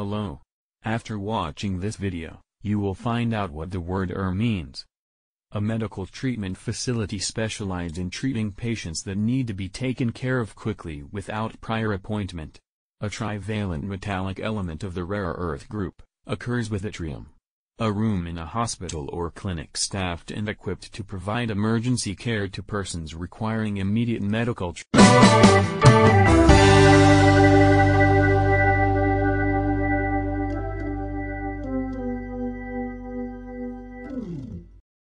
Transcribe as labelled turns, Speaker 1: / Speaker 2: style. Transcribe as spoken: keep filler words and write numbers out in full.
Speaker 1: Hello. After watching this video, you will find out what the word E R means. A medical treatment facility specialized in treating patients that need to be taken care of quickly without prior appointment. A trivalent metallic element of the rare earth group occurs with yttrium. A room in a hospital or clinic staffed and equipped to provide emergency care to persons requiring immediate medical treatment.